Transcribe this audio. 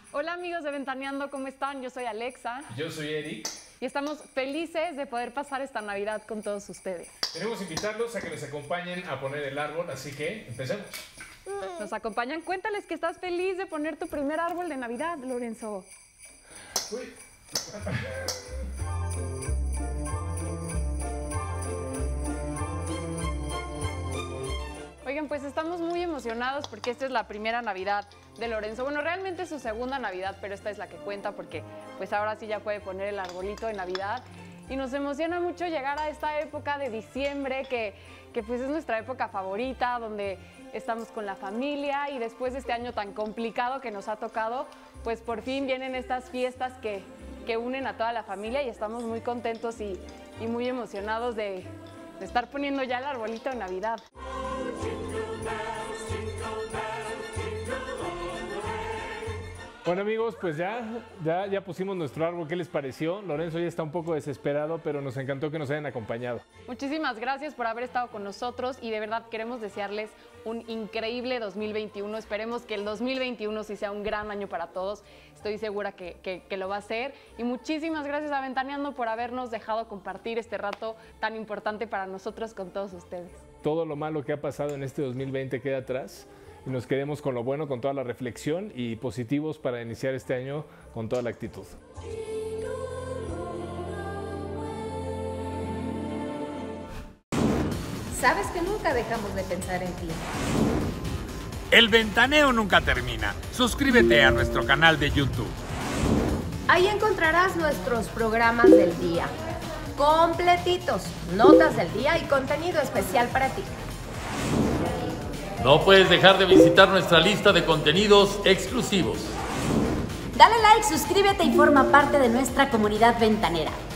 Hola amigos de Ventaneando, ¿cómo están? Yo soy Alexa. Yo soy Eric. Y estamos felices de poder pasar esta Navidad con todos ustedes. Queremos invitarlos a que nos acompañen a poner el árbol, así que empecemos. ¿Nos acompañan? Cuéntales que estás feliz de poner tu primer árbol de Navidad, Lorenzo. Uy. Oigan, pues estamos muy emocionados porque esta es la primera Navidad de Lorenzo. Bueno, realmente es su segunda Navidad, pero esta es la que cuenta porque pues ahora sí ya puede poner el arbolito de Navidad. Y nos emociona mucho llegar a esta época de diciembre que pues es nuestra época favorita, donde estamos con la familia y después de este año tan complicado que nos ha tocado, pues por fin vienen estas fiestas que unen a toda la familia y estamos muy contentos y muy emocionados de estar poniendo ya el arbolito de Navidad. Bueno amigos, pues ya pusimos nuestro árbol. ¿Qué les pareció? Lorenzo ya está un poco desesperado, pero nos encantó que nos hayan acompañado. Muchísimas gracias por haber estado con nosotros y de verdad queremos desearles un increíble 2021. Esperemos que el 2021 sí sea un gran año para todos. Estoy segura que lo va a ser. Y muchísimas gracias a Ventaneando por habernos dejado compartir este rato tan importante para nosotros con todos ustedes. Todo lo malo que ha pasado en este 2020 queda atrás y nos quedemos con lo bueno, con toda la reflexión y positivos para iniciar este año con toda la actitud. Sabes que nunca dejamos de pensar en ti. El ventaneo nunca termina. Suscríbete a nuestro canal de YouTube. Ahí encontrarás nuestros programas del día, completitos, notas del día y contenido especial para ti. No puedes dejar de visitar nuestra lista de contenidos exclusivos. Dale like, suscríbete y forma parte de nuestra comunidad ventanera.